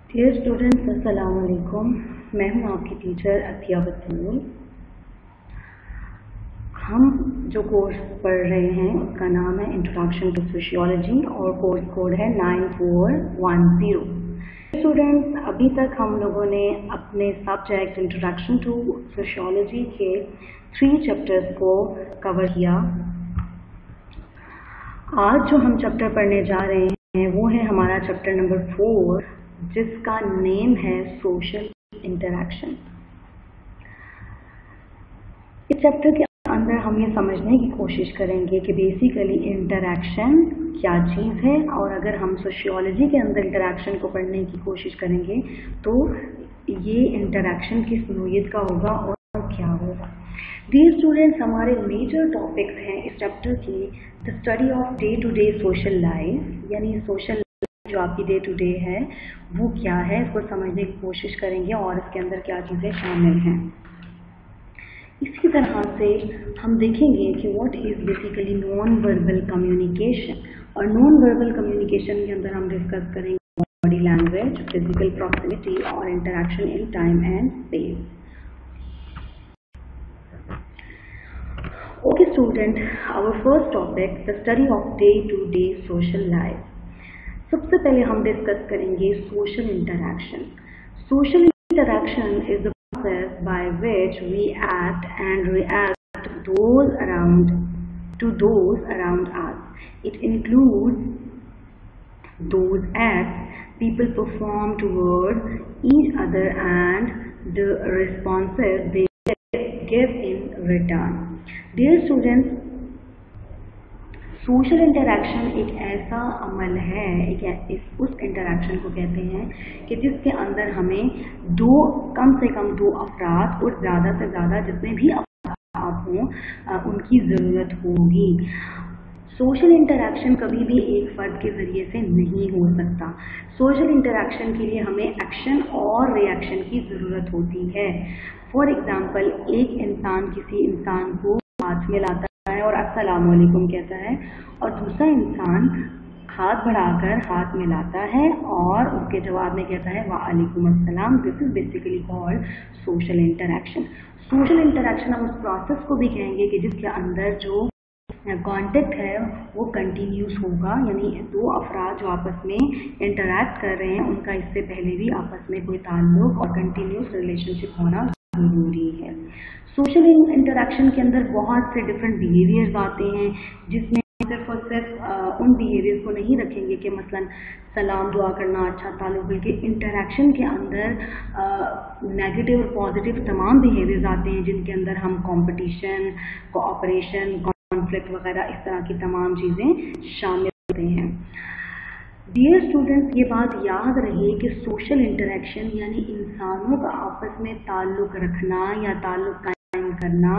Dear students, अस्सलाम वालेकुम। मैं हूं आपकी टीचर अतिया बतूल। हम जो कोर्स पढ़ रहे हैं उसका नाम है इंट्रोडक्शन टू सोशियोलॉजी और कोर्स कोड है 9410। स्टूडेंट्स, अभी तक हम लोगों ने अपने सब्जेक्ट इंट्रोडक्शन टू सोशियोलॉजी के 3 चैप्टर्स को कवर किया। आज जो हम चैप्टर पढ़ने जा रहे हैं वो है हमारा चैप्टर नंबर 4, जिसका नेम है सोशल इंटरैक्शन। इस चैप्टर के अंदर हम ये समझने की कोशिश करेंगे कि बेसिकली इंटरैक्शन क्या चीज़ है, और अगर हम सोशियोलॉजी के अंदर इंटरैक्शन को पढ़ने की कोशिश करेंगे तो ये इंटरैक्शन किस नोयत का होगा और क्या होगा। डियर स्टूडेंट्स, हमारे मेजर टॉपिक्स हैं इस चैप्टर की the study of day to day social life, यानी सोशल जो आपकी डे टू डे है वो क्या है, इसको समझने की कोशिश करेंगे और इसके अंदर क्या चीज़ें शामिल हैं। इसी तरह से हम देखेंगे कि what is basically non verbal communication, और नॉन वर्बल कम्युनिकेशन के अंदर हम डिस्कस करेंगे बॉडी लैंग्वेज, फिजिकल प्रॉक्सिमिटी और interaction in time and space. Okay student, our first topic the study of day to day social life. सबसे पहले हम discuss करेंगे social interaction. Social interaction is the process by which we act and react to those around us. It includes those acts people perform towards each other and the responses they give in return. Dear students, social interaction एक ऐसा अमल है, उस interaction को कहते हैं कि जिसके अंदर हमें कम से कम दो अफराद और ज़्यादा से ज़्यादा जितने भी अफराद हों उनकी ज़रूरत होगी। सोशल इंटरैक्शन कभी भी एक फ़र्द के ज़रिए से नहीं हो सकता। सोशल इंटरैक्शन के लिए हमें एक्शन और रिएक्शन की ज़रूरत होती है। फॉर एग्ज़ाम्पल, एक इंसान किसी इंसान को हाथ मिलाता है और अस्सलाम वालेकुम कहता है, और दूसरा इंसान हाथ बढ़ाकर हाथ मिलाता है और उसके जवाब में कहता है वालेकुम अस्सलाम। This is basically called social interaction. Social interaction हम उस प्रोसेस को भी कहेंगे कि जिसके अंदर जो कॉन्टेक्ट है वो कंटिन्यूस होगा, यानी दो अफराद जो आपस में इंटरैक्ट कर रहे हैं उनका इससे पहले भी आपस में कोई ताल्लुक और कंटिन्यूस रिलेशनशिप होना ज़रूरी है। सोशल इंटरैक्शन के अंदर बहुत से डिफरेंट बिहेवियर्स आते हैं, जिसमें सिर्फ और सिर्फ उन बिहेवियर्स को नहीं रखेंगे कि मसलन सलाम दुआ करना, अच्छा ताल्लुक, बल्कि इंटरैक्शन के अंदर नेगेटिव और पॉजिटिव तमाम बिहेवियर्स आते हैं जिनके अंदर हम कंपटीशन, कोऑपरेशन, कॉन्फ्लिक्ट वगैरह इस तरह की तमाम चीज़ें शामिल होते हैं। डियर स्टूडेंट्स, ये बात याद रहे कि सोशल इंटरैक्शन यानी इंसानों का आपस में ताल्लुक रखना या ताल्लुक कायम करना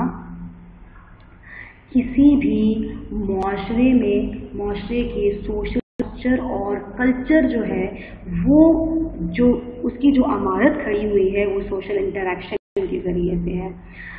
किसी भी माशरे के सोशल स्ट्रक्चर और कल्चर जो है वो जो उसकी जो इमारत खड़ी हुई है वो सोशल इंटरैक्शन के ज़रिए से है।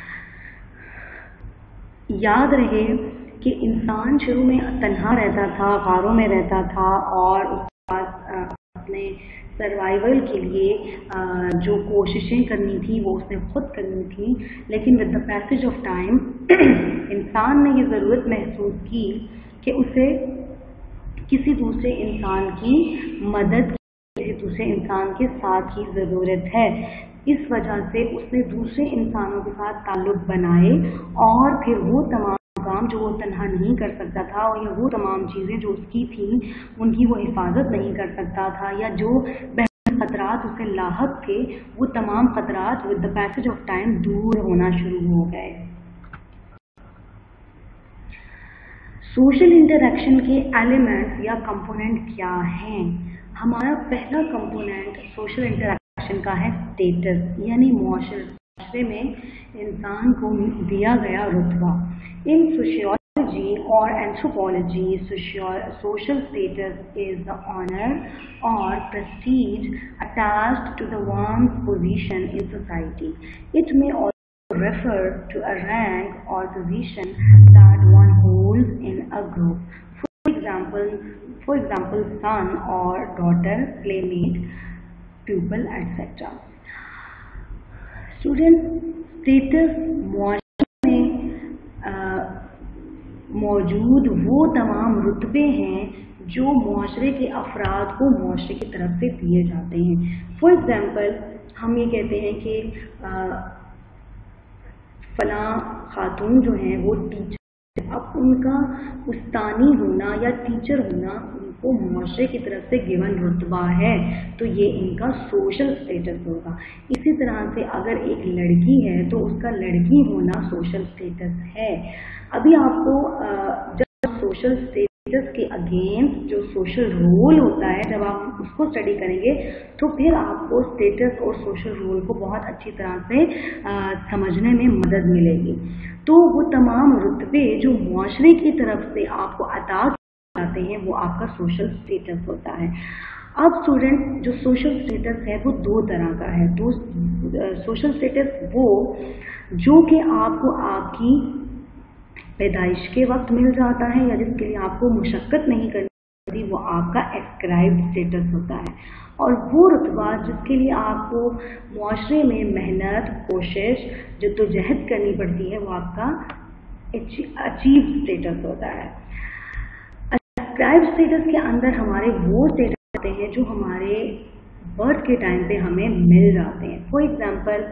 याद रहे कि इंसान शुरू में तन्हा रहता था, गारों में रहता था और उसके पास अपने सर्वाइवल के लिए जो कोशिशें करनी थी वो उसने खुद करनी थी, लेकिन with the passage of time इंसान ने ये ज़रूरत महसूस की कि उसे किसी दूसरे इंसान की मदद, किसी दूसरे इंसान के साथ की ज़रूरत है। इस वजह से उसने दूसरे इंसानों के साथ ताल्लुक़ बनाए और फिर वो तमाम काम जो वो तन्हा नहीं कर सकता था और या वो तमाम चीज़ें जो उसकी थी उनकी वो हिफाजत नहीं कर सकता था, या जो खतरात उसे लाहक थे वो तमाम खतरात with the passage of time दूर होना शुरू हो गए। सोशल इंटरैक्शन के एलिमेंट्स या कंपोनेंट क्या हैं? हमारा पहला कंपोनेंट सोशल इंटरैक्शन का है स्टेटस, यानी माशरे में इंसान को दिया गया रुतबा। इन सोशियोलॉजी और anthropology, social status is the honor or prestige attached to the one's position in society. It may also refer to a rank or position that one holds in a group. For example, son or daughter, playmate, pupil, etc. Student, status मुआशरे में मौजूद वो तमाम रुतबे हैं जो मुआशरे के अफराद को मुआशरे की तरफ से दिए जाते हैं। फॉर एग्ज़ाम्पल हम ये कहते हैं कि फलां खातून जो हैं वो टीचर, अब उनका उस्तानी होना या टीचर होना उनको मुआशरे की तरफ से गिवन रुतबा है, तो ये इनका सोशल स्टेटस होगा। इसी तरह से अगर एक लड़की है तो उसका लड़की होना सोशल स्टेटस है। अभी आपको जब सोशल स्टेटस के अगेंस्ट जो सोशल रोल होता है, जब आप उसको स्टडी करेंगे तो फिर आपको स्टेटस और सोशल रोल को बहुत अच्छी तरह से समझने में मदद मिलेगी। तो वो तमाम रुतबे जो मुआशरे की तरफ से आपको अता किए जाते हैं वो आपका सोशल स्टेटस होता है। अब स्टूडेंट, जो सोशल स्टेटस है वो दो तरह का है। तो सोशल स्टेटस वो जो कि आपको आपकी पैदाइश के वक्त मिल जाता है या जिसके लिए आपको मुशक्कत नहीं करनी पड़ती, वो आपका एस्क्राइब्ड स्टेटस होता है। और वो रुतबा जिसके लिए आपको मुआशरे में मेहनत, कोशिश, जद्दोजहद करनी पड़ती है, वो आपका अचीव स्टेटस होता है। एस्क्राइब्ड स्टेटस के अंदर हमारे वो स्टेटस आते हैं जो हमारे बर्थ के टाइम पे हमें मिल जाते हैं। फॉर एग्जाम्पल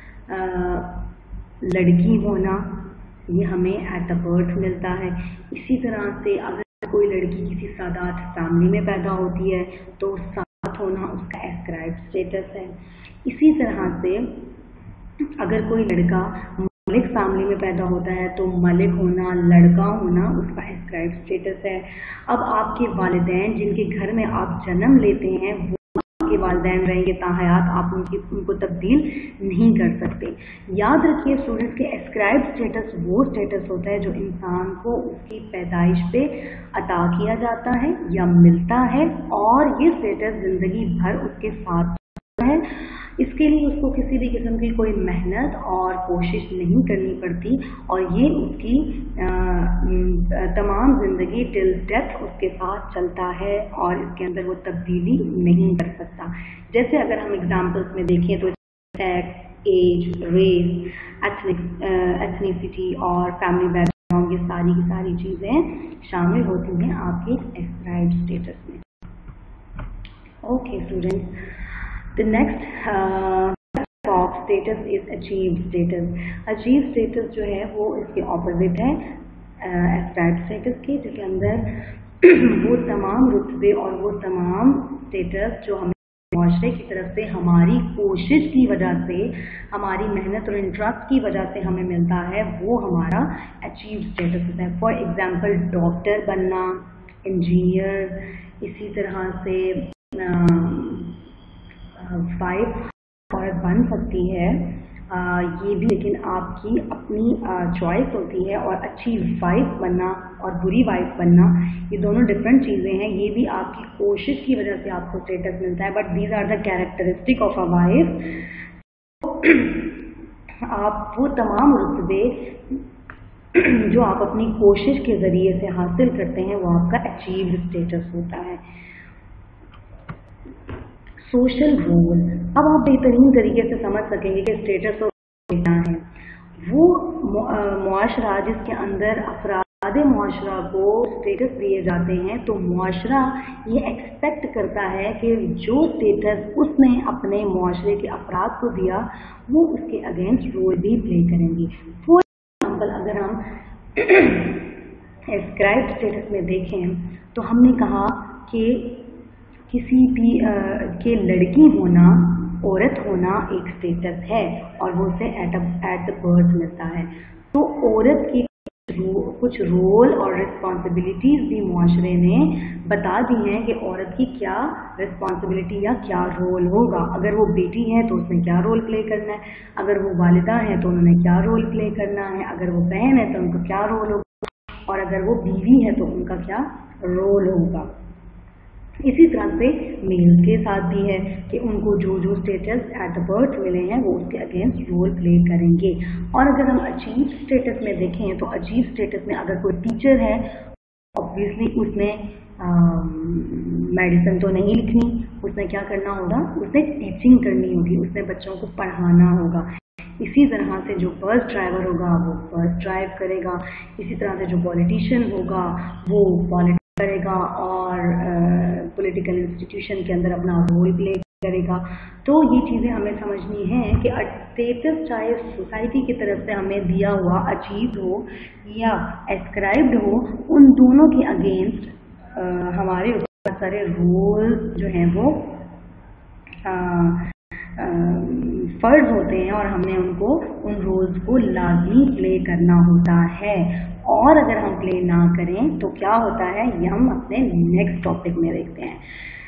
लड़की होना, ये हमें एट द बर्थ मिलता है। इसी तरह से अगर कोई लड़की किसी सादात फैमिली में पैदा होती है तो सादात होना उसका एस्क्राइब्ड स्टेटस है। इसी तरह से अगर कोई लड़का मलिक फैमिली में पैदा होता है तो मलिक होना, लड़का होना उसका एस्क्राइब्ड स्टेटस है। अब आपके वालिदैन जिनके घर में आप जन्म लेते हैं वो आपके वालिदैन रहेंगे ताहयात, आप उनको तब्दील नहीं कर सकते। याद रखिए स्टूडेंट्स के एस्क्राइब्ड स्टेटस वो स्टेटस होता है जो इंसान को उसकी पैदाइश पे अता किया जाता है या मिलता है, और ये स्टेटस ज़िंदगी भर उसके साथ है। इसके लिए उसको किसी भी किस्म की कोई मेहनत और कोशिश नहीं करनी पड़ती, और ये उसकी तमाम ज़िंदगी टिल डेथ उसके साथ चलता है और इसके अंदर वो तब्दीली नहीं कर सकता। जैसे अगर हम एग्जाम्पल्स में देखें तो सेक्स, एज, रेस, एथनिसिटी और फैमिली बैकग्राउंड, ये सारी की सारी चीज़ें शामिल होती हैं आपके एस्क्राइब्ड स्टेटस में। Okay students, the next type of status is achieved status. achieved status जो है वो इसके ऑपोजिट है ascribed status के, जिसके अंदर वो तमाम रुतबे और वो तमाम स्टेटस जो हमें मुआशरे की तरफ से हमारी कोशिश की वजह से, हमारी मेहनत और इंटरेस्ट की वजह से हमें मिलता है, वो हमारा अचीव्ड स्टेटस होता है। फॉर एग्जांपल डॉक्टर बनना, इंजीनियर, इसी तरह से वाइफ औरत बन सकती है, ये भी लेकिन आपकी अपनी चॉइस होती है। और अच्छी वाइफ बनना और बुरी वाइफ बनना ये दोनों डिफरेंट चीज़ें हैं। ये भी आपकी कोशिश की वजह से आपको स्टेटस मिलता है, but these are the characteristic of a wife. आप वो तमाम रुतबे जो आप अपनी कोशिश के ज़रिए से हासिल करते हैं वो आपका अचीव्ड स्टेटस होता है। सोशल रोल, अब आप बेहतरीन तरीके से समझ सकेंगे कि स्टेटस और क्या है। वो मुआशरा जिसके अंदर अफराद मुआशरा को स्टेटस दिए जाते हैं, तो मुआशरा ये एक्सपेक्ट करता है कि जो स्टेटस उसने अपने मुआशरे के अफराद को दिया वो उसके अगेंस्ट रोल भी प्ले करेंगी। फॉर एग्जाम्पल अगर हम एस्क्राइब्ड स्टेटस में देखें तो हमने कहा कि किसी भी के लड़की होना, औरत होना एक स्टेटस है और वो उसे एट द बर्थ मिलता है। तो औरत की कुछ रोल और रिस्पॉन्सिबिलिटीज़ भी मुआशरे ने बता दी हैं कि औरत की क्या रिस्पॉन्सिबिलिटी या क्या रोल होगा। अगर वो बेटी है तो उसने क्या रोल प्ले करना है, अगर वो वालिदा है तो उन्होंने क्या रोल प्ले करना है, अगर वो बहन है तो उनका क्या रोल होगा, और अगर वो बीवी है तो उनका क्या रोल होगा। इसी तरह से मेल के साथ भी है कि उनको जो जो स्टेटस एट द बर्थ मिले हैं वो उसके अगेंस्ट रोल प्ले करेंगे। और अगर हम अचीव स्टेटस में देखें तो अचीव स्टेटस में अगर कोई टीचर है ऑब्वियसली उसने मेडिसिन तो नहीं लिखनी, उसने क्या करना होगा, उसने टीचिंग करनी होगी, उसने बच्चों को पढ़ाना होगा। इसी तरह से जो बस ड्राइवर होगा वो बस ड्राइव करेगा, इसी तरह से जो पॉलिटिशियन होगा वो पॉलिटिक्स करेगा और पॉलिटिकल इंस्टीट्यूशन के अंदर अपना रोल प्ले करेगा। तो ये चीज़ें हमें समझनी है कि स्टेटस चाहे सोसाइटी की तरफ से हमें दिया हुआ अचीव हो या एस्क्राइब्ड हो, उन दोनों के अगेंस्ट हमारे ऊपर सारे रोल्स जो हैं वो फर्ज होते हैं और हमने उनको उन रोल्स को लाजमी प्ले करना होता है। और अगर हम प्ले ना करें तो क्या होता है, ये हम अपने नेक्स्ट टॉपिक में देखते हैं।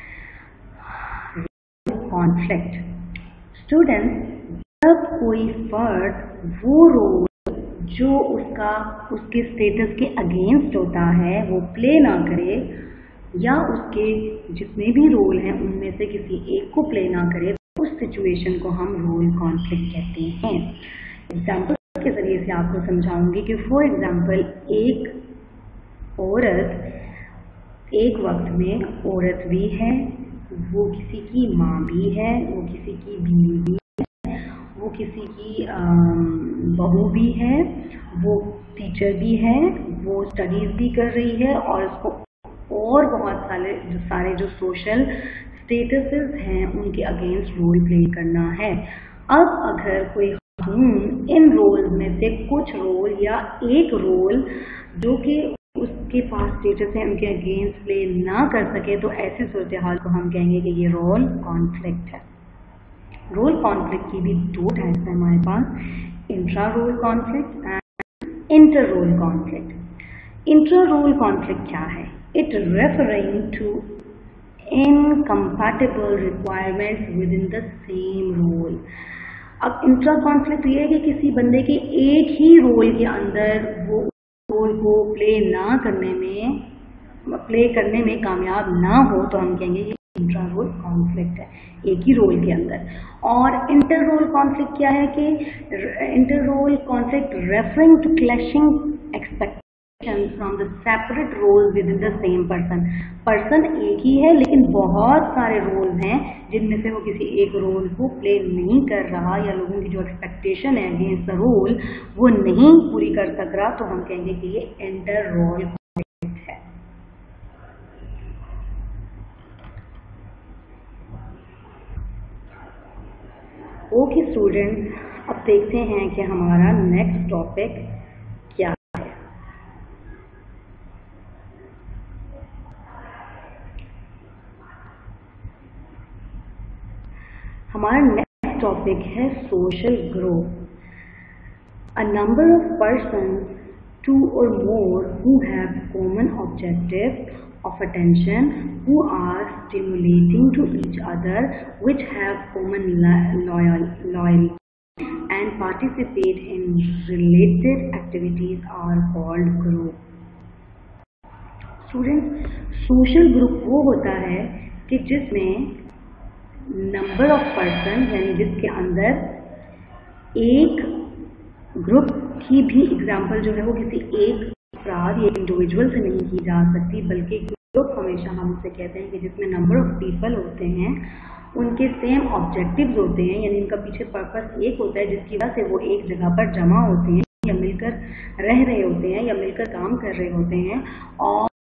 कॉन्फ्लिक्ट। स्टूडेंट्स, जब कोई फर्द वो रोल जो उसके स्टेटस के अगेंस्ट होता है वो प्ले ना करे, या उसके जितने भी रोल हैं उनमें से किसी एक को प्ले ना करे, उस सिचुएशन को हम रोल कॉन्फ्लिक्ट कहते हैं। एग्जाम्पल के जरिए से आपको समझाऊंगी कि फॉर एग्जाम्पल एक औरत एक वक्त में औरत भी है, वो किसी की माँ भी है, वो किसी की बीवी भी है, वो किसी की बहू भी है, वो टीचर भी है, वो स्टडीज भी कर रही है और उसको और बहुत सारे जो सोशल स्टेटसेस हैं उनके अगेंस्ट रोल प्ले करना है। अब अगर कोई खातून इन रोल्स में से कुछ रोल या एक रोल जो कि उसके पास स्टेटस है उनके अगेंस्ट प्ले ना कर सके, तो ऐसी सूरत हाल को हम कहेंगे कि ये रोल कॉन्फ्लिक्ट है। रोल कॉन्फ्लिक्ट की भी दो टाइप्स हैं हमारे पास, intra role conflict and inter role conflict. Intra role conflict क्या है? It referring to incompatible requirements within the same role। अब इंट्रा कॉन्फ्लिक्ट ये है कि किसी बंदे के एक ही रोल के अंदर वो रोल को प्ले करने में कामयाब ना हो, तो हम कहेंगे ये इंट्रा रोल कॉन्फ्लिक्ट है, एक ही रोल के अंदर। और इंटर रोल कॉन्फ्लिक्ट क्या है कि inter role conflict referring to clashing expectations from the separate roles within the same person। Person एक ही है लेकिन बहुत सारे रोल्स हैं जिनमें से वो किसी एक रोल को प्ले नहीं कर रहा, या लोगों की जो एक्सपेक्टेशन है अगेंस्ट द रोल वो नहीं पूरी कर सक रहा, तो हम कहेंगे कि ये इंटर रोल कॉन्फ्लिक्ट है। ओके स्टूडेंट्स, अब देखते हैं कि हमारा नेक्स्ट टॉपिक क्या है। हमारा नेक्स्ट टॉपिक है social group. A number of persons, two or more, who have common objective of attention, who are stimulating to each other, which have common loyalty and participate in related activities are called group। Students, social group वो होता है कि जिसमें number of person, यानी जिसके अंदर एक group की भी एग्जाम्पल जो है वो किसी एक अफराद या इंडिविजुअल से नहीं की जा सकती, बल्कि ग्रुप हमेशा हम उसे कहते हैं कि जिसमें नंबर ऑफ पीपल होते हैं, उनके सेम ऑब्जेक्टिव्स होते हैं, यानी उनका पीछे पर्पस एक होता है जिसकी वजह से वो एक जगह पर जमा होते हैं या मिलकर रह रहे होते हैं या मिलकर काम कर रहे होते हैं, और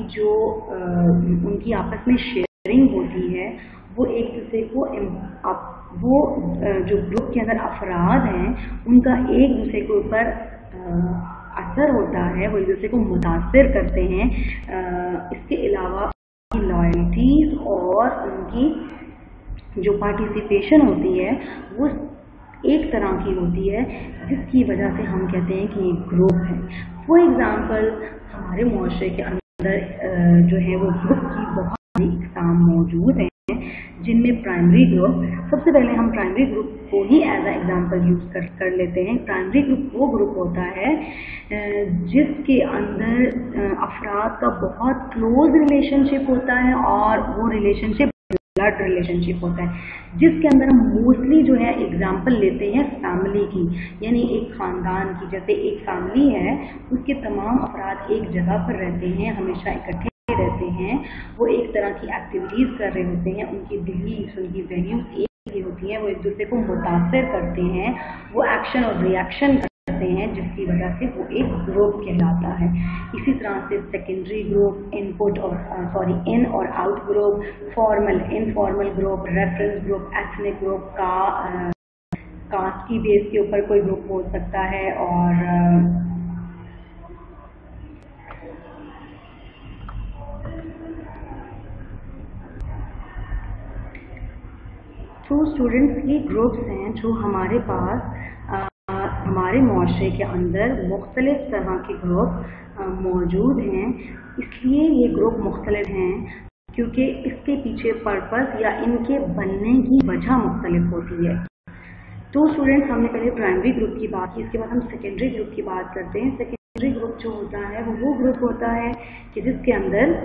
उनकी आपस में शेयरिंग होती है, वो एक दूसरे को वो जो ग्रुप के अंदर अफराद हैं उनका एक दूसरे के ऊपर असर होता है, वो एक दूसरे को मुतासिर करते हैं। इसके अलावा लॉयल्टीज और उनकी जो पार्टिसिपेशन होती है वो एक तरह की होती है, जिसकी वजह से हम कहते हैं कि एक ग्रुप है। फॉर एग्जांपल, हमारे मुआशरे के अंदर जो है वो ग्रुप की बहुत सारी इकसाम मौजूद हैं, जिनमें प्राइमरी ग्रुप, सबसे पहले हम प्राइमरी ग्रुप को ही एज ए एग्जाम्पल यूज कर लेते हैं। प्राइमरी ग्रुप वो ग्रुप होता है जिसके अंदर अफराद का बहुत क्लोज रिलेशनशिप होता है, और वो रिलेशनशिप ब्लड रिलेशनशिप होता है, जिसके अंदर हम मोस्टली जो है एग्जाम्पल लेते हैं फैमिली की, यानी एक ख़ानदान की। जैसे एक फैमिली है, उसके तमाम अफराद एक जगह पर रहते हैं, हमेशा इकट्ठे रहते हैं वो एक तरह की एक्टिविटीज़ कर रहे होते हैं, उनकी बिलीव्स, उनकी वैल्यूज़ एक ही होती हैं, वो एक दूसरे को मुतासिर करते हैं, वो एक्शन और रिएक्शन करते हैं, जिसकी वजह से वो एक ग्रुप कहलाता है। इसी तरह से सेकेंडरी ग्रुप, इनपुट और इन और out group, formal informal group, reference group, ethnic group, caste की बेस के ऊपर कोई ग्रुप हो सकता है, और तो स्टूडेंट्स ये ग्रुप्स हैं जो हमारे पास हमारे मुआशरे के अंदर मुख्तलिफ तरह के ग्रुप मौजूद हैं। इसलिए ये ग्रुप मुख्तलिफ हैं क्योंकि इसके पीछे पर्पस या इनके बनने की वजह मुख्तलिफ होती है। तो स्टूडेंट्स हमने पहले प्राइमरी ग्रुप की बात की, इसके बाद हम सेकेंडरी ग्रुप की बात करते हैं। सेकेंडरी ग्रुप जो होता है वो ग्रुप होता है कि जिसके अंदर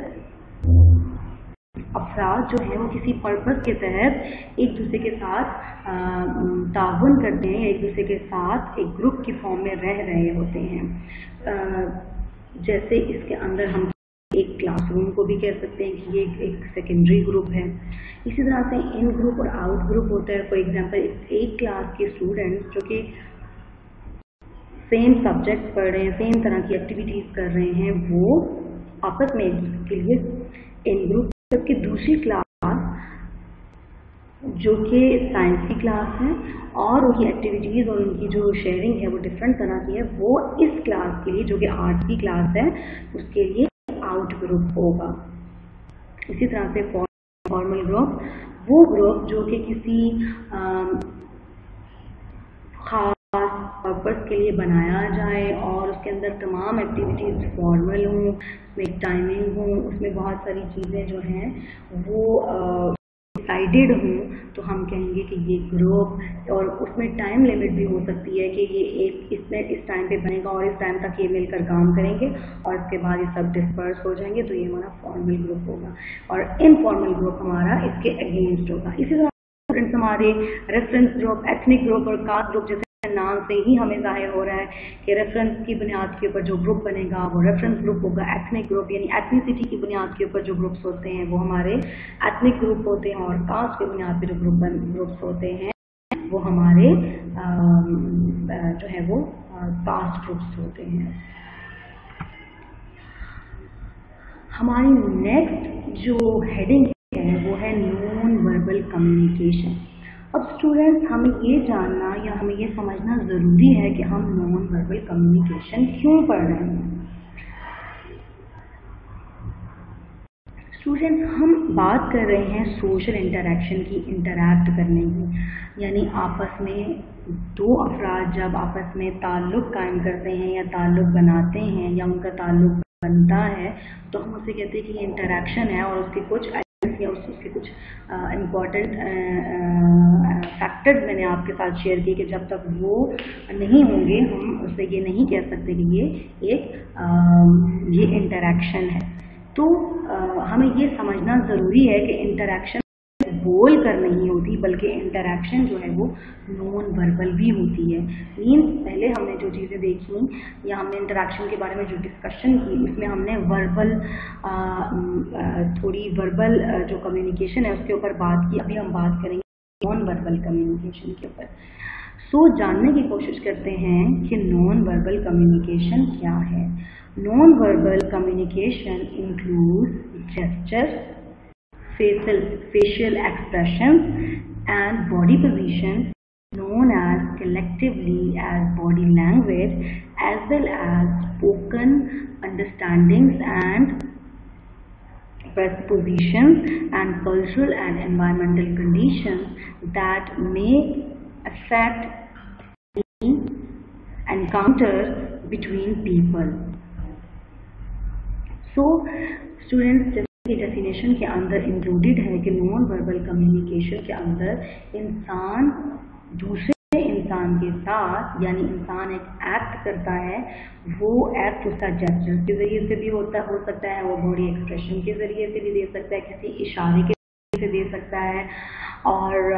अफराद जो हैं वो किसी पर्पस के तहत एक दूसरे के साथ ताउन करते हैं, एक दूसरे के साथ एक ग्रुप की फॉर्म में रह रहे होते हैं। जैसे इसके अंदर हम एक क्लासरूम को भी कह सकते हैं कि ये एक सेकेंडरी ग्रुप है। इसी तरह से इन ग्रुप और आउट ग्रुप होता है। फॉर एग्जांपल एक क्लास के स्टूडेंट्स जो कि सेम सब्जेक्ट पढ़ रहे हैं, सेम तरह की एक्टिविटीज़ कर रहे हैं, वो आपस में एक दूसरे के लिए इन ग्रुप, जबकि दूसरी क्लास जो कि साइंस की क्लास है और उनकी एक्टिविटीज़ और उनकी जो शेयरिंग है वो डिफरेंट तरह की है, वो इस क्लास के लिए जो कि आर्ट्स की क्लास है उसके लिए आउट ग्रुप होगा। इसी तरह से फॉर्मल ग्रुप, वो ग्रुप जो कि किसी खास पर्पस के लिए बनाया जाए और उसके अंदर तमाम एक्टिविटीज़ फॉर्मल हों, उसमें एक टाइमिंग हो, उसमें बहुत सारी चीज़ें जो हैं वो डिसाइडेड हों, तो हम कहेंगे कि ये ग्रुप, और उसमें टाइम लिमिट भी हो सकती है कि ये इसमें इस टाइम पे बनेगा और इस टाइम तक ये मिलकर काम करेंगे और इसके बाद ये सब डिस्पर्स हो जाएंगे, तो ये हमारा फॉर्मल ग्रुप होगा। और इनफॉर्मल ग्रुप हमारा इसके अगेंस्ट होगा। इसी तरह स्टूडेंट्स हमारे रेफरेंस ग्रुप, एथनिक ग्रुप और कास्ट ग्रुप, जैसे नाम से ही हमें जाहिर हो रहा है कि रेफरेंस की बुनियाद के ऊपर जो ग्रुप बनेगा वो रेफरेंस ग्रुप होगा। एथनिक ग्रुप यानी एथनिसिटी की बुनियाद के ऊपर जो ग्रुप्स होते हैं वो हमारे एथनिक ग्रुप होते हैं, और कास्ट की बुनियाद पर जो ग्रुप्स होते हैं वो हमारे जो है वो कास्ट ग्रुप्स होते हैं। हमारी नेक्स्ट जो हेडिंग है वो है नॉन वर्बल कम्युनिकेशन। अब स्टूडेंट्स हमें ये जानना या हमें ये समझना ज़रूरी है कि हम नॉन वर्बल कम्युनिकेशन क्यों पढ़ रहे हैं। स्टूडेंट्स हम बात कर रहे हैं सोशल इंटरेक्शन की, इंटरैक्ट करने की, यानी आपस में दो अफराद जब आपस में ताल्लुक़ कायम करते हैं या ताल्लुक़ बनाते हैं या उनका ताल्लुक़ बनता है तो हम उसे कहते हैं कि ये इंटरेक्शन है, और उसके कुछ या उसके कुछ इम्पॉर्टेंट फैक्टर्स मैंने आपके साथ शेयर किए कि जब तक वो नहीं होंगे हम उससे ये नहीं कह सकते कि ये इंटरेक्शन है। तो हमें ये समझना ज़रूरी है कि इंटरेक्शन बोल कर नहीं होती, बल्कि इंटरेक्शन जो है वो नॉन वर्बल भी होती है। मीन्स पहले हमने जो चीज़ें देखी या हमने इंटरेक्शन के बारे में जो डिस्कशन की उसमें हमने वर्बल थोड़ी वर्बल जो कम्युनिकेशन है उसके ऊपर बात की। अभी हम बात करेंगे नॉन वर्बल कम्युनिकेशन के ऊपर। सो जानने की कोशिश करते हैं कि नॉन वर्बल कम्युनिकेशन क्या है। Non verbal communication includes gestures, facial expressions and body positions known as collectively as body language, as well as spoken understandings and presuppositions and cultural and environmental conditions that may affect encounters between people. So students, definition के अंदर included है कि non verbal communication के अंदर इंसान दूसरे इंसान के साथ, यानी इंसान एक एक्ट करता है, वो एक्ट उसका जेस्चर के ज़रिए से भी हो सकता है, वो बॉडी एक्सप्रेशन के ज़रिए से भी दे सकता है, किसी इशारे के ज़रिए से दे सकता है, और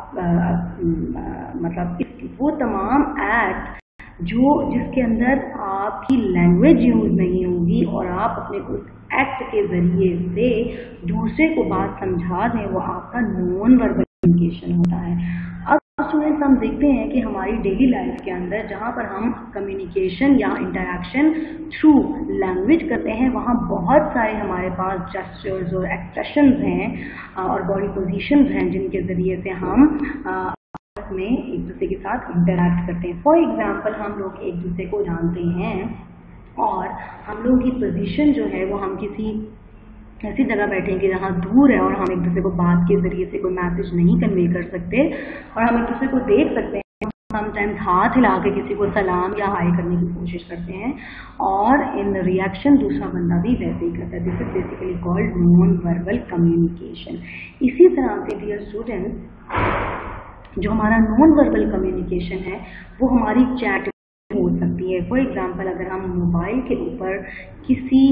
मतलब वो तमाम एक्ट जिसके अंदर आपकी लैंग्वेज यूज़ नहीं होगी होगी और आप अपने उस एक्ट के ज़रिए से दूसरे को बात समझा दें, वो आपका नॉन वर्बल कम्युनिकेशन होता है। अब स्टूडेंट्स हम देखते हैं कि हमारी डेली लाइफ के अंदर जहाँ पर हम कम्युनिकेशन या इंटरेक्शन थ्रू लैंग्वेज करते हैं, वहाँ बहुत सारे हमारे पास जेस्चर्स और एक्सप्रेशंस हैं और बॉडी पोजीशंस हैं जिनके ज़रिए से हम में एक दूसरे के साथ इंटरैक्ट करते हैं। फॉर एग्जांपल हम लोग एक दूसरे को जानते हैं और हम लोगों की पोजीशन जो है वो हम किसी ऐसी जगह बैठेंगे जहाँ दूर है और हम एक दूसरे को बात के जरिए से कोई मैसेज नहीं कन्वे कर सकते और हम एक दूसरे को देख सकते हैं। समटाइम्स हाथ हिला के किसी को सलाम या हाय करने की कोशिश करते हैं और इन रिएक्शन दूसरा बंदा भी वैसे ही करता है। This is basically called non verbal communication. इसी तरह से डियर स्टूडेंट्स, जो हमारा नॉन वर्बल कम्युनिकेशन है वो हमारी चैट हो सकती है। फॉर एग्जांपल अगर हम मोबाइल के ऊपर किसी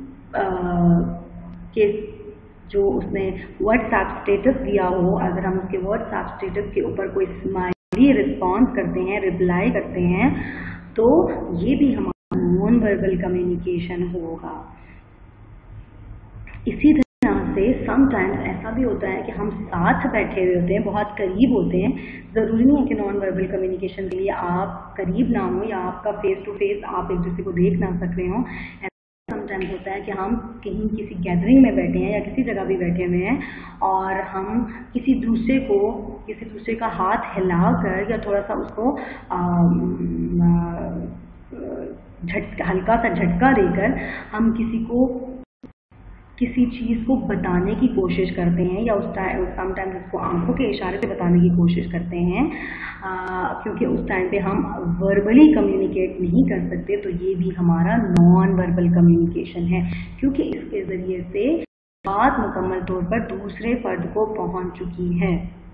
के जो उसने व्हाट्सएप स्टेटस दिया हो, अगर हम उसके व्हाट्सएप स्टेटस के ऊपर कोई स्माइली रिस्पॉन्स करते हैं, रिप्लाई करते हैं, तो ये भी हमारा नॉन वर्बल कम्युनिकेशन होगा। इसी तरह से समटाइम्स ऐसा भी होता है कि हम साथ बैठे हुए होते हैं, बहुत करीब होते हैं। ज़रूरी नहीं है कि नॉन वर्बल कम्युनिकेशन के लिए आप करीब ना हो या आपका फेस टू फेस आप एक दूसरे को देख ना सक रहे हो। समटाइम्स होता है कि हम कहीं किसी गैदरिंग में बैठे हैं या किसी जगह भी बैठे हुए हैं और हम किसी दूसरे का हाथ हिलाकर या थोड़ा सा उसको हल्का सा झटका देकर हम किसी चीज़ को बताने की कोशिश करते हैं या समटाइम्स उसको आंखों के इशारे से बताने की कोशिश करते हैं, क्योंकि उस टाइम पे हम वर्बली कम्युनिकेट नहीं कर सकते। तो ये भी हमारा नॉन वर्बल कम्युनिकेशन है, क्योंकि इसके ज़रिए से बात मुकम्मल तौर पर दूसरे फर्द को पहुंच चुकी है।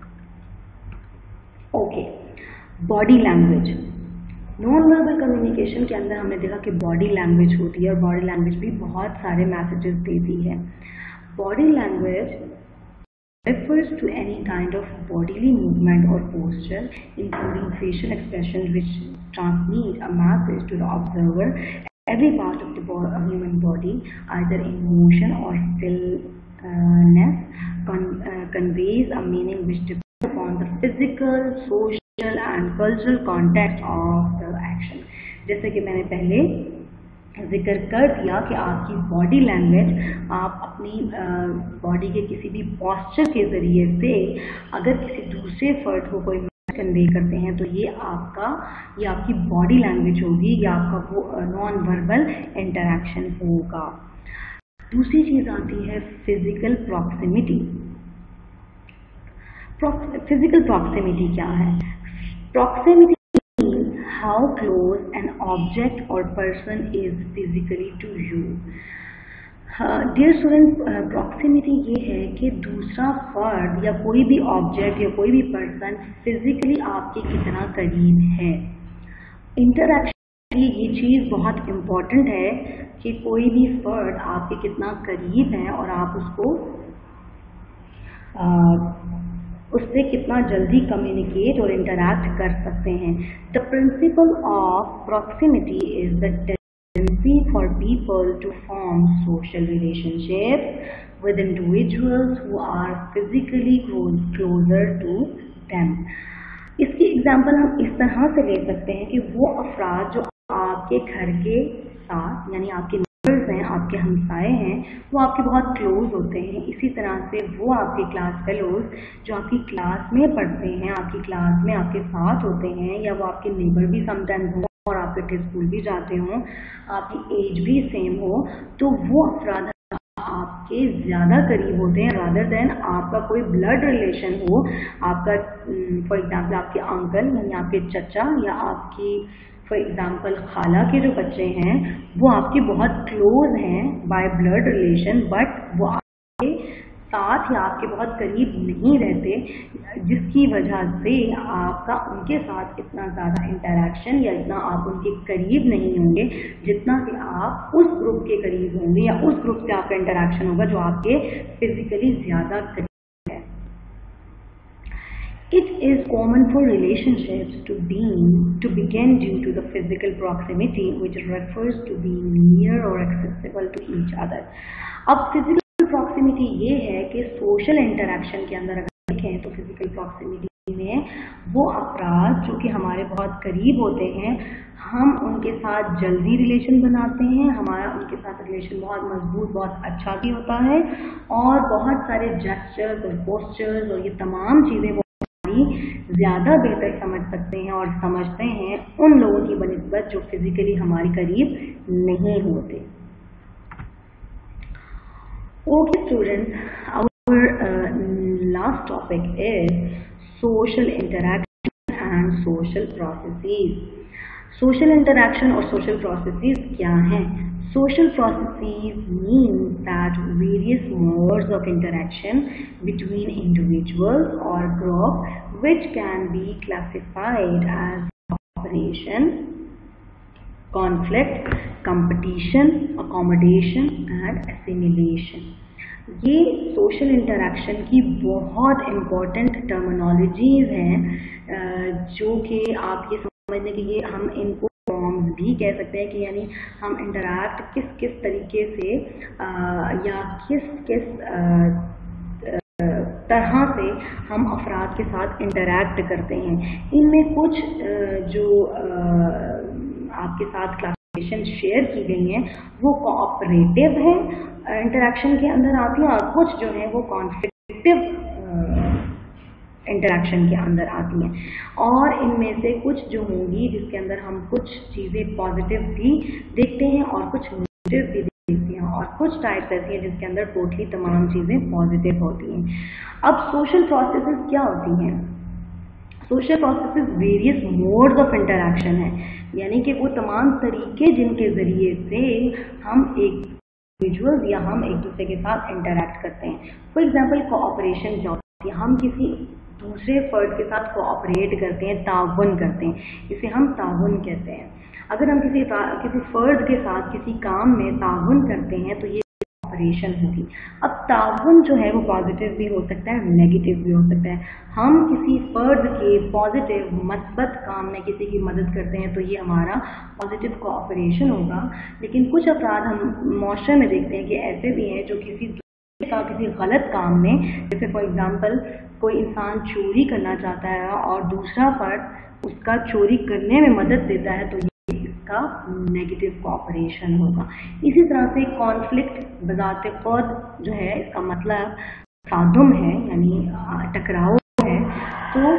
Okay, body language. Non verbal communication के अंदर हमने देखा कि बॉडी लैंग्वेज होती है और बॉडी लैंग्वेज भी बहुत सारे मैसेजेस देती है। Body language refers to any kind of bodily movement or posture, including facial expressions, which transmit a message to the observer. Every part of the human body, either in motion or stillness, conveys a meaning which depends upon the physical, social and cultural context of the action. जैसे कि मैंने पहले जिक्र कर दिया कि आपकी body language, आप अपनी बॉडी के किसी भी पॉस्चर के ज़रिए से अगर किसी दूसरे फर्द को कोई मैसेज कन्वे करते हैं तो ये आपकी बॉडी लैंग्वेज होगी, या आपका वो नॉन वर्बल इंटरेक्शन होगा। दूसरी चीज़ आती है फिजिकल प्रॉक्सिमिटी। फिजिकल प्रॉक्सिमिटी क्या है? Proximity how close an object or person is physically to you. Dear students, proximity ये है कि दूसरा फर्द या कोई भी ऑब्जेक्ट या कोई भी पर्सन फिजिकली आपके कितना करीब है। इंटरैक्शन ये चीज़ बहुत इम्पोर्टेंट है कि कोई भी फर्द आपके कितना करीब है और आप उससे कितना जल्दी कम्युनिकेट और इंटरैक्ट कर सकते हैं। The principle of proximity is the tendency for people to form social relationships with individuals who are physically closer to them. इसकी एग्जांपल हम इस तरह से ले सकते हैं कि वो अफराद जो आपके घर के साथ, यानी आपके हैं, आपके हमसाए हैं, वो आपके बहुत क्लोज होते हैं। इसी तरह से वो आपके क्लास फेलोज जो आपकी क्लास में पढ़ते हैं, आपकी क्लास में आपके साथ होते हैं, या वो आपके नेबर भी समटाइम्स हो और आप इकट्ठे स्कूल भी जाते हो, आपकी एज भी सेम हो, तो वो अफराद आपके ज़्यादा करीब होते हैं रादर देन आपका कोई ब्लड रिलेशन हो। आपका फॉर एग्जाम्पल आपके अंकल यानी आपके चचा या आपकी फॉर एग्जाम्पल खाला के जो बच्चे हैं वो आपके बहुत क्लोज हैं बाय ब्लड रिलेशन, बट वो आपके साथ या आपके बहुत करीब नहीं रहते, जिसकी वजह से आपका उनके साथ इतना ज़्यादा इंटरेक्शन या इतना आप उनके करीब नहीं होंगे जितना कि आप उस ग्रुप के करीब होंगे या उस ग्रुप से आपका इंटरेक्शन होगा जो आपके फिजिकली ज़्यादा करीब है। It is common for relationships to begin due to the physical proximity, which refers to being near or accessible to each other. अब physical proximity ये है कि social interaction के अंदर अगर देखें तो physical proximity में वो अफराद जो कि हमारे बहुत करीब होते हैं, हम उनके साथ जल्दी रिलेशन बनाते हैं, हमारा उनके साथ रिलेशन बहुत मजबूत, बहुत अच्छा भी होता है, और बहुत सारे जेस्चर्स और पोस्चर्स और ये तमाम चीज़ें वो ज़्यादा बेहतर समझ सकते हैं और समझते हैं उन लोगों की बनिस्बत जो फिजिकली हमारे करीब नहीं होते. Okay students, our last topic is social interaction and social processes. Social interaction और social processes क्या हैं? Social processes means that various modes of interaction between individuals or groups which can be classified as cooperation, conflict, competition, accommodation and assimilation. ये social interaction की बहुत important terminologies हैं जो कि आप ये समझने के लिए हम इनको फॉर्म्स भी कह सकते हैं कि यानी हम इंटरैक्ट किस किस तरीके से या किस किस तरह से हम अफराद के साथ इंटरैक्ट करते हैं. इनमें कुछ जो आपके साथ क्लासिफिकेशन शेयर की गई हैं वो कोऑपरेटिव है इंटरैक्शन के अंदर आती हैं, और कुछ जो है वो कॉन्फ्लिक्टिव इंटरैक्शन के अंदर आती हैं. और इनमें से कुछ जो होंगी जिसके अंदर हम कुछ चीज़ें पॉजिटिव भी देखते हैं और कुछ नेगेटिव भी देखते हैं, और कुछ टाइप्स ऐसी हैं जिसके अंदर टोटली तमाम चीज़ें पॉजिटिव होती हैं. अब सोशल प्रोसेसेस क्या होती हैं? Social processes various modes of interaction है, यानी कि वो तमाम तरीके जिनके ज़रिए से हम एक इंडिविजुअल्स या हम एक दूसरे के साथ इंटरैक्ट करते हैं. फॉर एग्जांपल कोऑपरेशन जो होती है, हम किसी दूसरे फर्द के साथ कोऑपरेट करते हैं, ताउन करते हैं, इसे हम ताउन कहते हैं. अगर हम किसी फर्द के साथ किसी काम में ताउन करते हैं तो ये कोऑपरेशन होगी. अब ताउन जो है वो पॉजिटिव भी हो सकता है, नेगेटिव भी हो सकता है. हम किसी फर्द के पॉजिटिव मस्बत काम में किसी की मदद करते हैं तो ये हमारा पॉजिटिव कोऑपरेशन होगा. लेकिन कुछ अफराद हम माशरे में देखते हैं कि ऐसे भी हैं जो किसी गलत काम में, जैसे फॉर एग्जांपल कोई इंसान चोरी करना चाहता है और दूसरा फर्द उसका चोरी करने में मदद देता है तो ये इसका नेगेटिव कोऑपरेशन होगा. इसी तरह से कॉन्फ्लिक्ट बजाते खुद जो है इसका मतलब तसादुम है, यानी टकराव है. तो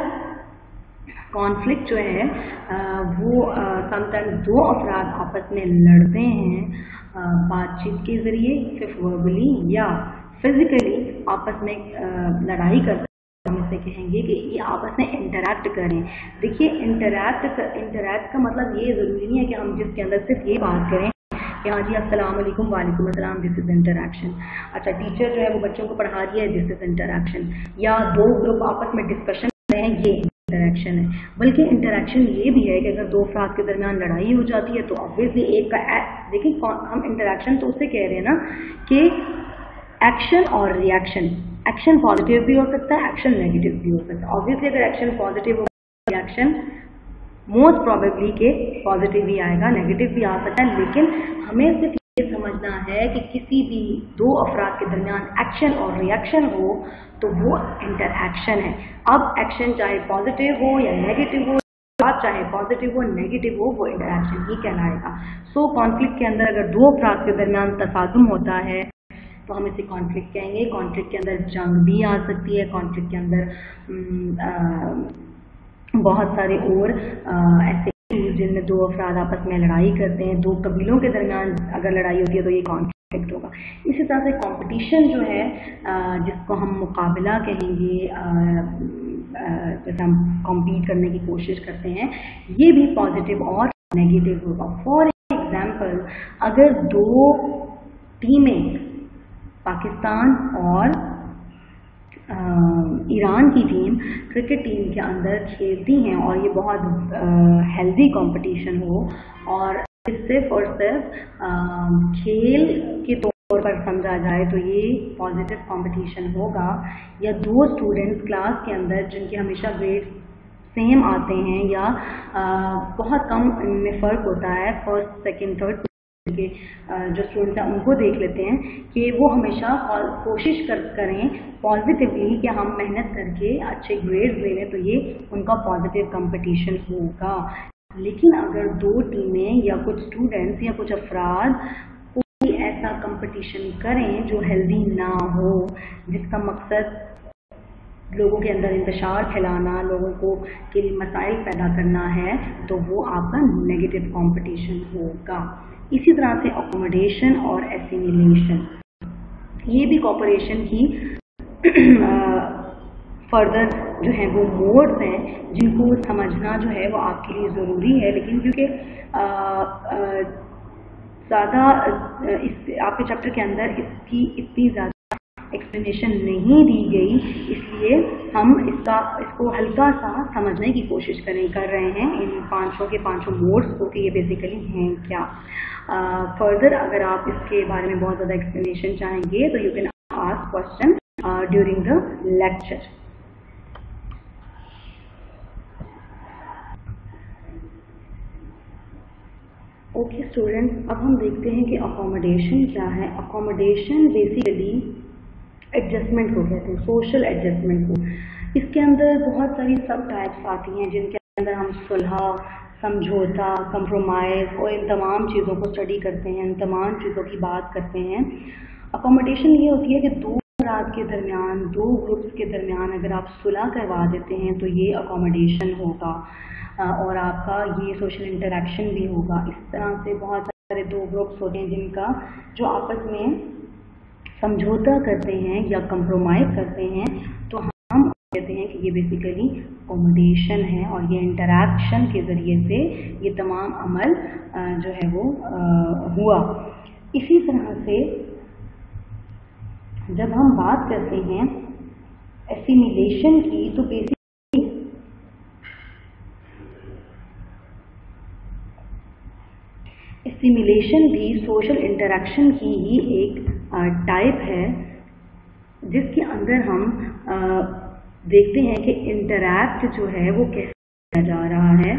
कॉन्फ्लिक्ट जो है वो समटाइम्स दो अफराद आपस में लड़ते हैं बातचीत के ज़रिए, सिर्फ वर्बली या फिजिकली आपस में लड़ाई करते हैं. हम इसे कहेंगे कि ये आपस में इंटरैक्ट करें. देखिए इंटरैक्ट का मतलब ये ज़रूरी नहीं है कि हम जिसके अंदर सिर्फ ये बात करें कि हाँ जी अस्सलाम वालेकुम, वालेकुम अस्सलाम, दिस इज़ इंटरैक्शन. अच्छा, टीचर जो है वो बच्चों को पढ़ा रही है, दिस इज़ इंटरैक्शन. या दो ग्रुप आपस में डिस्कशन कर रहे हैं, ये इंटरैक्शन है. बल्कि इंटरैक्शन ये भी है कि अगर दो अफराद के दरमियान लड़ाई हो जाती है तो ऑब्वियसली एक का देखिए हम इंटरैक्शन तो उससे कह रहे हैं ना कि एक्शन और रिएक्शन, एक्शन पॉजिटिव भी हो सकता है, एक्शन नेगेटिव भी हो सकता है. ऑब्वियसली अगर एक्शन पॉजिटिव होगा, रिएक्शन मोस्ट प्रोबेबली के पॉजिटिव भी आएगा, नेगेटिव भी आ सकता है. लेकिन हमें सिर्फ ये समझना है कि किसी भी दो अफराद के दरमियान एक्शन और रिएक्शन हो तो वो इंटरएक्शन है. अब एक्शन चाहे पॉजिटिव हो या नेगेटिव हो, चाहे पॉजिटिव हो नेगेटिव हो, वो इंटरएक्शन ही कहलाएगा. सो कॉन्फ्लिक्ट के अंदर अगर दो अफराद के दरमियान तसादुम होता है तो हम इसे कॉन्फ्लिक्ट कहेंगे. कॉन्फ्लिक्ट के अंदर जंग भी आ सकती है, कॉन्फ्लिक्ट के अंदर बहुत सारे और ऐसे जिनमें दो अफराद आपस में लड़ाई करते हैं, दो कबीलों के दरमियान अगर लड़ाई होती है तो ये कॉन्फ्लिक्ट होगा. इसी तरह से कंपटीशन जो है जिसको हम मुकाबला कहेंगे, जैसे हम कॉम्पीट करने की कोशिश करते हैं, ये भी पॉजिटिव और नेगेटिव होगा. फॉर एग्जाम्पल अगर दो टीमें पाकिस्तान और ईरान की टीम क्रिकेट टीम के अंदर खेलती हैं और ये बहुत हेल्दी कंपटीशन हो और सिर्फ और सिर्फ खेल के तौर पर समझा जाए तो ये पॉजिटिव कंपटीशन होगा, या दो स्टूडेंट्स क्लास के अंदर जिनके हमेशा ग्रेड सेम आते हैं या बहुत कम इनमें फ़र्क होता है, फर्स्ट सेकंड थर्ड के जो स्टूडेंट्स हैं उनको देख लेते हैं कि वो हमेशा कोशिश करें पॉजिटिवली कि हम मेहनत करके अच्छे ग्रेड्स ले लें, तो ये उनका पॉजिटिव कंपटीशन होगा। लेकिन अगर दो टीमें या कुछ स्टूडेंट्स या कुछ अफराद कोई ऐसा कंपटीशन करें जो हेल्दी ना हो, जिसका मकसद लोगों के अंदर इंतशार फैलाना, लोगों को के लिए मसाइल पैदा करना है, तो वो आपका नेगेटिव कंपटीशन होगा। इसी तरह से अकोमोडेशन और एसिमिलेशन, ये भी कोऑपरेशन की फर्दर जो है वो मोड्स हैं जिनको समझना जो है वो आपके लिए ज़रूरी है। लेकिन क्योंकि ज़्यादा इस आपके चैप्टर के अंदर इसकी इतनी ज़्यादा एक्सप्लेनेशन नहीं दी गई, इसलिए हम इसको हल्का सा समझने की कोशिश कर रहे हैं इन पांचों के पांचों मोड्स को कि ये बेसिकली हैं क्या। फर्दर अगर आप इसके बारे में बहुत ज़्यादा एक्सप्लेनेशन चाहेंगे तो you can ask question during the lecture. Okay students, अब हम देखते हैं कि अकोमोडेशन क्या है। अकोमोडेशन बेसिकली एडजस्टमेंट को कहते हैं, सोशल एडजस्टमेंट को। इसके अंदर बहुत सारी सब टाइप्स आती हैं जिनके अंदर हम सुलह, समझौता, कंप्रोमाइज़ और इन तमाम चीज़ों को स्टडी करते हैं, इन तमाम चीज़ों की बात करते हैं। अकोमोडेशन ये होती है कि दो अफराद के दरमियान, दो ग्रुप्स के दरमियान अगर आप सुलह करवा देते हैं तो ये अकोमोडेशन होगा और आपका ये सोशल इंटरेक्शन भी होगा। इस तरह से बहुत सारे दो ग्रुप्स होते हैं जिनका जो आपस में समझौता करते हैं या कंप्रोमाइज़ करते हैं, तो हम कहते हैं कि ये बेसिकली अकोमोडेशन है और ये इंटरेक्शन के ज़रिए से ये तमाम अमल जो है वो हुआ। इसी तरह से जब हम बात करते हैं एसिमिलेशन की, तो बेसिकली एसिमिलेशन भी सोशल इंटरेक्शन की ही एक टाइप है, जिसके अंदर हम देखते हैं कि इंटरैक्ट जो है वो कैसे किया जा रहा है।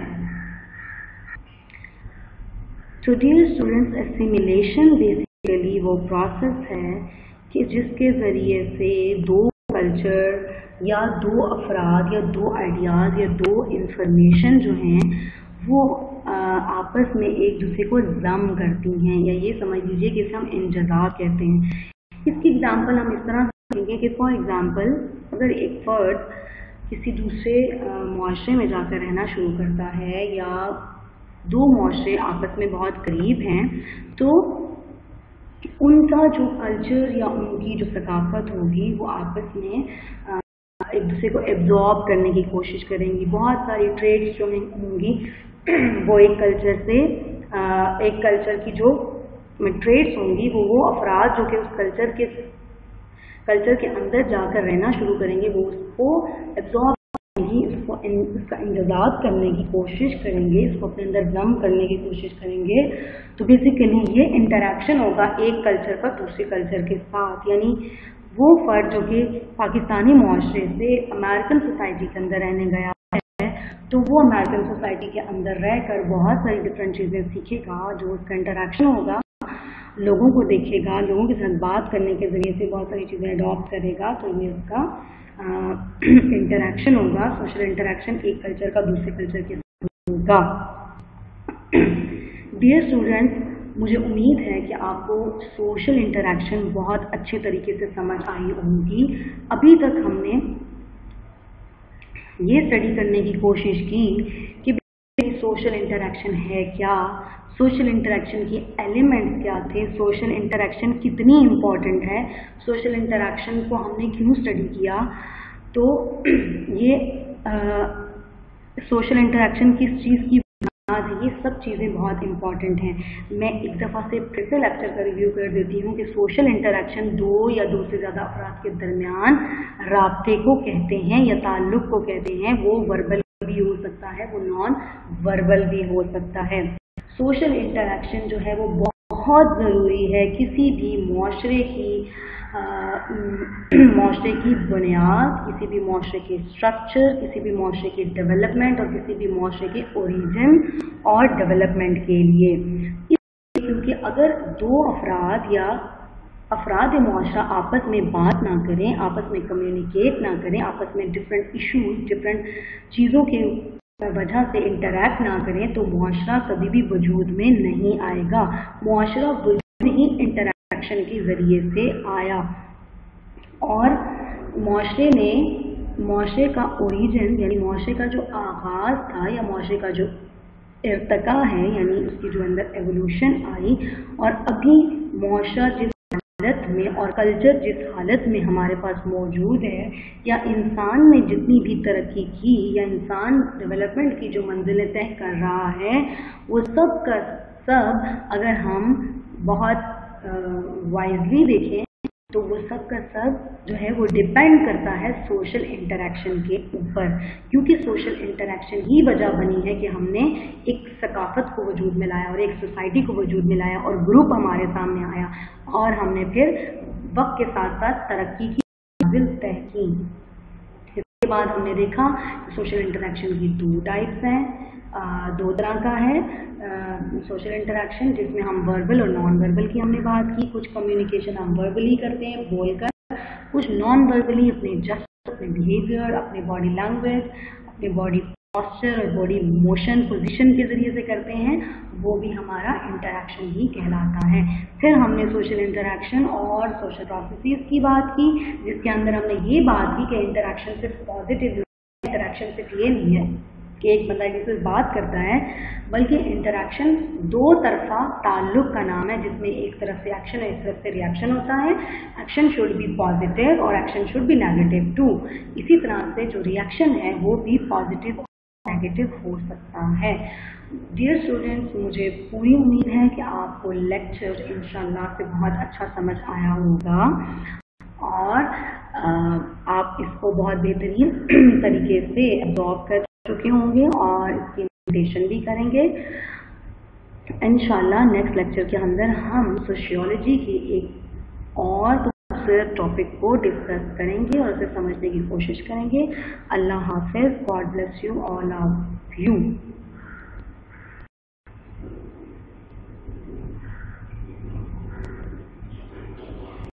तो डियर स्टूडेंट्स, एसिमिलेशन बेसिकली वो प्रोसेस है कि जिसके ज़रिए से दो कल्चर या दो अफराद या दो आइडियाज़ या दो इंफॉर्मेशन जो हैं वो आपस में एक दूसरे को जम करती हैं, या ये समझ लीजिए कि इसे हम इंजज़ा कहते हैं। इसकी एग्जांपल हम इस तरह देंगे कि फॉर एग्जांपल अगर एक फ़र्द किसी दूसरे मुआशरे में जाकर रहना शुरू करता है या दो मुआशरे आपस में बहुत करीब हैं, तो उनका जो कल्चर या उनकी जो सकाफत होगी वो आपस में एक दूसरे को एब्जॉर्ब करने की कोशिश करेंगी। बहुत सारी ट्रेड्स जो होंगी वो एक कल्चर की जो ट्रेड्स होंगी वो अफराद जो कि उस कल्चर के अंदर जाकर रहना शुरू करेंगे वो उसको एब्जॉर्ब करेंगी, उसका इंतज़ार करने की कोशिश करेंगे, इसको अपने अंदर जम करने की कोशिश करेंगे। तो बेसिकली ये इंटरेक्शन होगा एक कल्चर का दूसरे कल्चर के साथ। यानी वो फ़र्द जो कि पाकिस्तानी मुआशरे से अमेरिकन सोसाइटी के अंदर रहने गया है, तो वो अमेरिकन सोसाइटी के अंदर रहकर बहुत सारी डिफरेंट चीज़ें सीखेगा। जो उसका इंटरेक्शन होगा, लोगों को देखेगा, लोगों के साथ बात करने के ज़रिए से बहुत सारी चीज़ें अडॉप्ट करेगा, तो ये उसका इंटरेक्शन होगा। सोशल इंटरेक्शन एक कल्चर का दूसरे कल्चर के साथ होगा। डियर स्टूडेंट्स, मुझे उम्मीद है कि आपको सोशल इंटरेक्शन बहुत अच्छे तरीके से समझ आई होगी। अभी तक हमने ये स्टडी करने की कोशिश की कि सोशल इंटरेक्शन है क्या, सोशल इंटरेक्शन की एलिमेंट्स क्या थे, सोशल इंटरेक्शन कितनी इम्पॉर्टेंट है, सोशल इंटरेक्शन को हमने क्यों स्टडी किया। तो ये सोशल इंटरेक्शन किस चीज़ की बुनियाद है, ये सब चीज़ें बहुत इम्पॉर्टेंट हैं। मैं एक दफ़ा से फिर से लेक्चर का रिव्यू कर देती हूँ कि सोशल इंटरेक्शन दो या दो से ज़्यादा अफराद के दरमियान राब्ते को कहते हैं या ताल्लुक़ को कहते हैं। वो वर्बल भी हो सकता है, वो नॉन वर्बल भी हो सकता है। सोशल इंटरेक्शन जो है वो बहुत बहुत ज़रूरी है किसी भी معاشرے की बुनियाद, किसी भी معاشرے کے اسٹرکچر، کسی بھی معاشرے کے ڈیولپمنٹ اور کسی بھی معاشرے کے اوریجن اور ڈیولپمنٹ کے لیے. کیونکہ اگر دو افراد یا افراد معاشرہ آپس میں بات نہ کریں، آپس میں کمیونیکیٹ نہ کریں، آپس میں ڈفرینٹ ایشوز، ڈفرینٹ چیزوں کے وجہ سے انٹریکٹ نہ کریں تو معاشرہ کبھی بھی وجود میں نہیں آئے گا. معاشرہ وجود ہی انٹریکشن کے ذریعے سے آیا، اور معاشرے کا اوریجن یعنی معاشرے کا جو آغاز تھا یا معاشرے کا جو ارتقا ہے، یعنی اس کی جو اندر ایوولوشن آئی، اور ابھی معاشرہ جس حالت میں اور کلچر جس حالت میں ہمارے پاس موجود ہے، یا انسان نے جتنی بھی ترقی کی یا انسان ڈیولپمنٹ کی جو منزلیں طے کر رہا ہے، وہ سب کا سب اگر ہم بہت وائزلی دیکھیں تو وہ سب کا سب جو ہے وہ ڈیپینڈ کرتا ہے سوشل انٹریکشن کے اوپر. کیونکہ سوشل انٹریکشن ہی وجہ بنی ہے کہ ہم نے ایک ثقافت کو وجود میں لایا اور ایک سوسائٹی کو وجود میں لایا اور گروپ ہمارے سامنے آیا، اور ہم نے پھر وقت کے ساتھ ساتھ ترقی کی منزل طے کی. اس کے بعد ہم نے دیکھا کہ سوشل انٹریکشن کی 2 ٹائپس ہیں، 2 طرح کا ہے سوشل انٹریکشن، جس میں ہم وربل اور نان وربل کی ہم نے بات کی. کچھ کمیونیکیشن ہم وربلی کرتے ہیں بول کر، کچھ نان وربلی اپنے جسٹ، اپنے بیہیویئر، اپنے باڈی لینگویج، اپنے باڈی پاسچر اور باڈی موشن پوزیشن کے ذریعے سے کرتے ہیں. وہ بھی ہمارا انٹریکشن ہی کہلاتا ہے. پھر ہم نے سوشل انٹریکشن اور سوشل پروسیسز کی بات کی، جس کے اندر ہم نے یہ بات کی کہ انٹریکشن صرف پازیٹیو، انٹریکشن صرف یہ نہیں ہے کہ ایک بندہ ایک دوسرے سے بات کرتا ہے، بلکہ انٹریکشن 2 طرفہ تعلق کا نام ہے، جس میں ایک طرف سے ایکشن اور ایک طرف سے ریئیکشن ہوتا ہے. ایکشن شوڈ بی پازیٹیو اور action should be negative too. اسی طرح سے جو ریئیکشن ہے وہ بھی پازیٹیو اور نیگیٹو ہو سکتا ہے. ڈیئر اسٹوڈینٹس، مجھے پوری امید ہے کہ آپ کو لیکچر انشاءاللہ سے بہت اچھا سمجھ آیا ہوگا اور آپ اس کو بہت بہترین طریقے سے ایبزارب کر چکے ہوں گے اور اس کی امپلیمنٹیشن بھی کریں گے. انشاءاللہ نیکسٹ لیکچر کے اندر ہم سوشیولوجی کی ایک اور دوسرے ٹاپک کو ڈسکس کریں گے اور اسے سمجھنے کی کوشش کریں گے. اللہ حافظ. God bless you all of you.